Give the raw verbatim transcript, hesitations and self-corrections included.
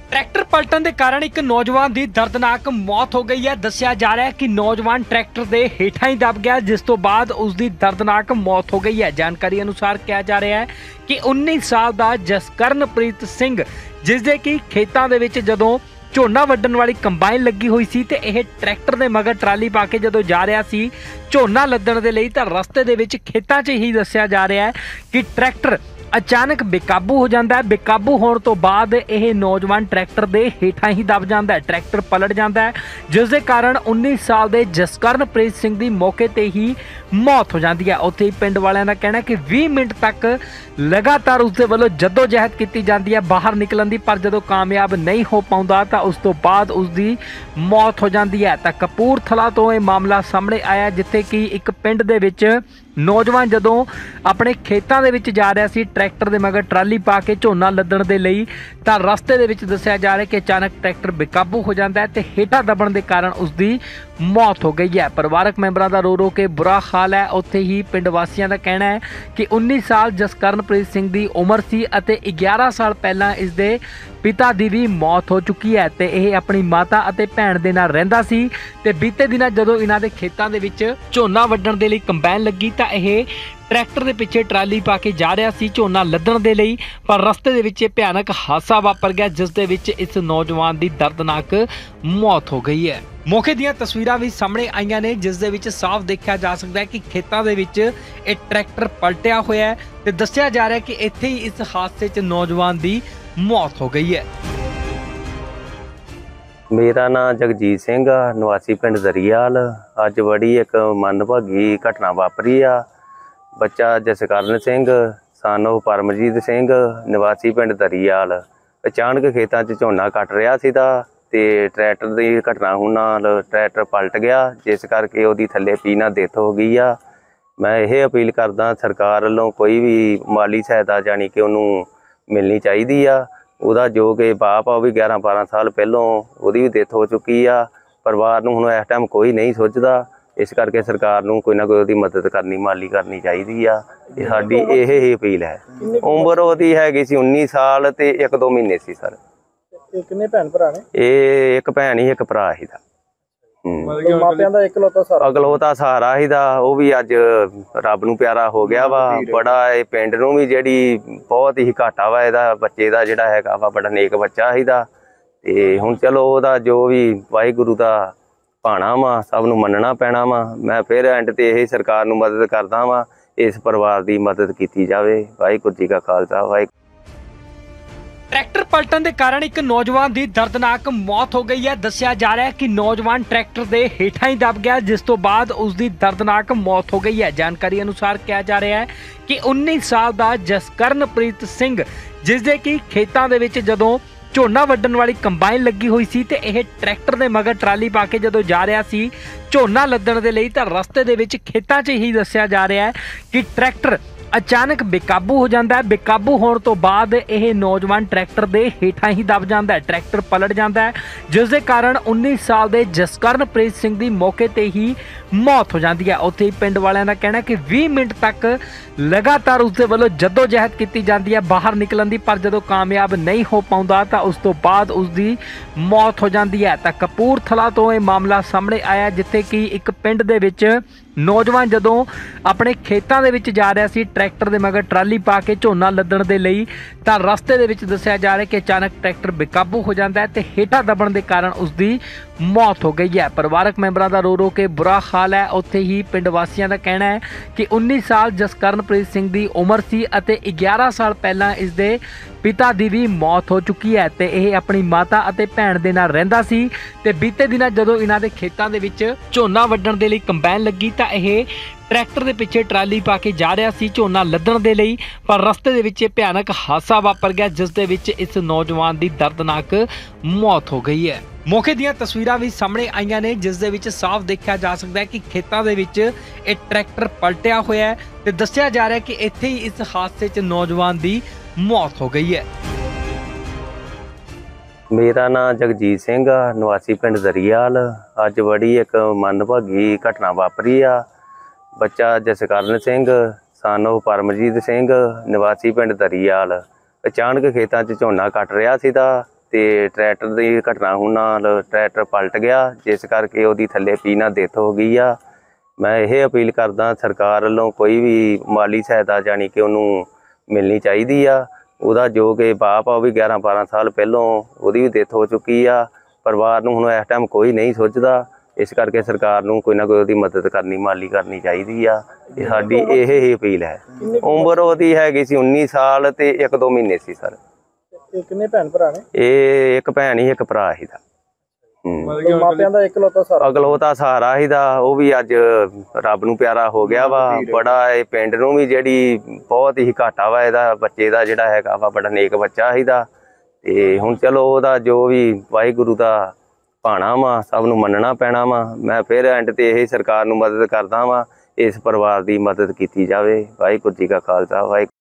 Tractor पलटन के कारण एक नौजवान की दर्दनाक मौत हो गई है। दस्या जा रहा है कि नौजवान ट्रैक्टर के हेठा ही दब गया, जिस तो बाद उसकी दर्दनाक मौत हो गई है। जानकारी अनुसार कहा जा रहा है कि उन्नीस साल का जसकरणप्रीत सिंह, जिसके कि खेतों के विच जदों झोना वड्डण वाली कंबाइन लगी हुई सी ते यह ट्रैक्टर के मगर ट्राली पा के जो जा रहा सी झोना लदण के लिए, तो रस्ते दे विच खेतां च ही दस्या जा रहा है कि ट्रैक्टर अचानक बेकाबू हो जाता है। बेकाबू होने तो बाद यह नौजवान ट्रैक्टर के हेठा ही दब जाता है, ट्रैक्टर पलट जाता है, जिसके कारण उन्नीस साल के जसकरणप्रीत सिंह की मौके पर ही मौत हो जाती है। उत्थे पिंड वालियां दा कहना है कि बीस मिनट तक लगातार उसके वालों जद्दोजहद की जाती है बाहर निकलने की, पर जो कामयाब नहीं हो पाता तो उस तो बाद उसकी मौत हो जाती है। तो कपूरथला तो यह मामला सामने आया, जिथे कि एक पिंड दे विच नौजवान जदों अपने खेतों के विच जा रहा सी ट्रैक्टर के मगर ट्राली पा के झोना लदण के लिए, तो रस्ते दे विच दस्या जा रहा है कि अचानक ट्रैक्टर बेकाबू हो जाता है तो हेठा दबण के कारण उसकी मौत हो गई है। परिवारक मैंबरों का रो रो के बुरा हाल है। उत्थे ही पिंड वासियों का कहना है कि उन्नीस साल जसकरणप्रीत सिंह की उम्र सी अते ग्यारह साल पहला इसके पिता की भी मौत हो चुकी है ते यह अपनी माता अते भैन दे नाल रहिंदा सी। ते बीते दिनां जदों इन्हां दे खेतां दे विच झोना वड्डण दे लई कंबाइन लगी तो यह ट्रैक्टर के पिछे ट्राली पा के जा रहा सी झोना लदण दे लई, पर रस्ते दे विच भयानक हादसा वापर गया, जिस दे विच इस नौजवान की दर्दनाक मौत हो गई है। मौके दीयां तस्वीरां भी सामने आईयां ने, जिस दे विच साफ देखा जा सकता है कि खेतों के विच एक ट्रैक्टर पलटिया होया है ते दस्सिया जा रहा है कि इत्थे ही इस हादसे च नौजवान की मौत हो गई है। मेरा नाम जगजीत सिंह आ, निवासी पिंड दरियाल। अज बड़ी एक मंदभागी घटना वापरी आ। बच्चा जसकरण सिंह सन ऑफ परमजीत सिंह निवासी पिंड दरियाल अचानक खेतों च झोना कट रहा सीगा ते ट्रैक्टर की घटना होने नाल ट्रैक्टर पलट गया, जिस करके उसदी थल्ले पीना डेथ हो गई आ। मैं ये अपील करदा सरकार वालों कोई भी माली सहायता जानी कि उन्होंने मिलनी चाहिए आ। ਉਹਦਾ जो कि बाप आ भी ग्यारह बारह साल पहलों ਉਹਦੀ भी डेथ हो चुकी आ। परिवार ਨੂੰ ਹੁਣ इस टाइम कोई नहीं सोचता, इस करके सरकार ਨੂੰ कोई ना कोई ਉਹਦੀ मदद करनी माली करनी चाहिए आ। ਇਹ ਸਾਡੀ ਇਹ ਹੀ अपील है। उम्र ਉਹਦੀ हैगी सी उन्नीस साल ਤੇ एक दो महीने सी सर। कितने भैन भरा ने? ਇਹ ਇੱਕ ਭੈਣ ਹੀ ਇੱਕ ਭਰਾ ਹੀ ਦਾ। मापियां दा इकलौता सहारा अगलौता सहारा ही दा, वो भी अज रब नूं प्यारा हो गया वा। बड़ा ये पिंड नूं भी जिहड़ी बहुत ही घाटा वा इहदा बच्चे दा जिहड़ा हैगा वा, बड़ा नेक बच्चा ही दा। ते हुण चलो ओहदा जो भी वाहिगुरू दा भाणा वा सब नूं मन्नना पैना वा। मैं फिर एंड ते यही सरकार नूं मदद करदा वा, इस परिवार दी मदद कीती जावे। वाहिगुरू जी का खालसा वाहिगुरू। ट्रैक्टर पलटन के कारण एक नौजवान की दर्दनाक मौत हो गई है। दस्या जा रहा है कि नौजवान ट्रैक्टर के हेठा ही दब गया, जिस तो बाद उसकी दर्दनाक मौत हो गई है। जानकारी अनुसार कहा जा रहा है कि उन्नीस साल का जसकरणप्रीत सिंह, जिसके कि खेतों के विच जदों झोना वड्डण वाली कंबाइन लगी हुई सी ते यह ट्रैक्टर के मगर ट्राली पा के जो जा रहा सी झोना लदण के लिए, तो रस्ते दे विच खेतां च ही दस्या जा रहा है कि ट्रैक्टर अचानक बेकाबू हो जाता है। बेकाबू होने तो बाद यह नौजवान ट्रैक्टर के हेठा ही दब जाता है, ट्रैक्टर पलट जाता है, जिसके कारण उन्नीस साल के जसकरणप्रीत सिंह की मौके पर ही मौत हो जाती है। उत्थे पिंड वालियां दा कहना है कि बीस मिनट तक लगातार उसके वालों जद्दोजहद की जाती है बाहर निकलने की, पर जो कामयाब नहीं हो पाता तो उस तो बाद उसकी मौत हो जाती है। तो कपूरथला तो यह मामला सामने आया, जिथे कि एक पिंड दे विच नौजवान जदों अपने खेतों के विच जा रहा सी ट्रैक्टर के मगर ट्राली पा के झोना लदण के लिए, तो रस्ते दे विच दस्सिया जा रहा है कि अचानक ट्रैक्टर बेकाबू हो जाता है तो हेठा दबण के कारण उसकी मौत हो गई है। परिवारक मैंबरों का रो रो के बुरा हाल है। उत्थे ही पिंड वासियों का कहना है कि उन्नीस साल जसकरणप्रीत सिंह की उम्र सी अते ग्यारह साल पहला इसके पिता की भी मौत हो चुकी है ते यह अपनी माता अते भैन दे नाल रहिंदा सी। ते बीते दिनां जदों इन्हां दे खेतां दे विच झोना वड्डण दे लई कंबाइन लगी तो यह ट्रैक्टर के पिछे ट्राली पा के जा रहा सी झोना लदण के लिए, पर रस्ते दे विच भयानक हादसा वापर गया, जिस दे विच इस नौजवान की दर्दनाक मौत हो गई है। मौके दीयां तस्वीरां भी सामने आईयां ने, जिस दे विच साफ देखा जा सकता है कि खेतों के विच एक ट्रैक्टर पलटिया होया है ते दस्सिया जा रहा है कि इत्थे ही इस हादसे च नौजवान की मौत हो गई है। मेरा नाम जगजीत सिंह आ, निवासी पिंड दरियाल। अज बड़ी एक मंदभागी घटना वापरी आ। बच्चा जसकरण सिंह सन ऑफ परमजीत सिंह निवासी पिंड दरियाल अचानक खेतों च झोना कट रहा सीगा ਤੇ ਟਰੈਕਟਰ ਦੀ ਘਟਨਾ ਹੋਣ ਨਾਲ ਟਰੈਕਟਰ ਪਲਟ ਗਿਆ, ਜਿਸ ਕਰਕੇ ਉਹਦੀ ਥੱਲੇ ਪੀ ਨਾਲ ਡੈਥ ਹੋ ਗਈ ਆ। ਮੈਂ ਇਹ ਅਪੀਲ ਕਰਦਾ ਸਰਕਾਰ ਵੱਲੋਂ ਕੋਈ ਵੀ ਮਾਲੀ ਸਹਾਇਤਾ ਜਾਣੀ ਕਿ ਉਹਨੂੰ ਮਿਲਣੀ ਚਾਹੀਦੀ ਆ। ਉਹਦਾ ਜੋ ਕਿ ਬਾਪ ਆ ਉਹ ਵੀ ਗਿਆਰਾਂ ਬਾਰਾਂ ਸਾਲ ਪਹਿਲੋਂ ਉਹਦੀ ਵੀ ਡੈਥ ਹੋ ਚੁੱਕੀ ਆ। ਪਰਿਵਾਰ ਨੂੰ ਹੁਣ ਇਸ ਟਾਈਮ ਕੋਈ ਨਹੀਂ ਸੋਚਦਾ, ਇਸ ਕਰਕੇ ਸਰਕਾਰ ਨੂੰ ਕੋਈ ਨਾ ਕੋਈ ਉਹਦੀ ਮਦਦ ਕਰਨੀ, ਮਾਲੀ ਕਰਨੀ ਚਾਹੀਦੀ ਆ। ਇਹ ਸਾਡੀ ਇਹ ਹੀ ਅਪੀਲ ਹੈ। ਉਮਰ ਉਹਦੀ ਹੈਗੀ ਸੀ ਉੱਨੀ ਸਾਲ ਤੇ ਇੱਕ ਦੋ ਮਹੀਨੇ ਸੀ ਸਰ। ਇਹ ਕਿੰਨੇ ਭੈਣ ਭਰਾ ਨੇ? ਇਹ ਇੱਕ ਭੈਣ ਹੀ ਇੱਕ ਭਰਾ ਸੀ ਦਾ। ਹੂੰ, ਮਾਪਿਆਂ ਦਾ ਇਕਲੌਤਾ ਸਹਾਰਾ। ਅਗਲੌਤਾ ਸਹਾਰਾ ਸੀ ਦਾ, ਉਹ ਵੀ ਅੱਜ ਰੱਬ ਨੂੰ ਪਿਆਰਾ ਹੋ ਗਿਆ ਵਾ। ਬੜਾ ਇਹ ਪਿੰਡ ਨੂੰ ਵੀ ਜਿਹੜੀ ਬਹੁਤ ਹੀ ਘਾਟਾ ਵਾ ਇਹਦਾ ਬੱਚੇ ਦਾ ਜਿਹੜਾ ਹੈਗਾ ਵਾ, ਬੜਾ ਨੇਕ ਬੱਚਾ ਸੀ ਦਾ। ਤੇ ਹੁਣ ਚਲੋ ਉਹਦਾ ਜੋ ਵੀ ਵਾਹਿਗੁਰੂ ਦਾ ਭਾਣਾ ਵਾ, ਸਭ ਨੂੰ ਮੰਨਣਾ ਪੈਣਾ ਵਾ। ਮੈਂ ਫਿਰ ਐਂਡ ਤੇ ਇਹ ਸਰਕਾਰ ਨੂੰ ਮਦਦ ਕਰਦਾ ਵਾਂ, ਇਸ ਪਰਿਵਾਰ ਦੀ ਮਦਦ ਕੀਤੀ ਜਾਵੇ। ਵਾਹਿਗੁਰੂ ਜੀ ਕਾ ਖਾਲਸਾ, ਵਾਹਿਗੁਰੂ।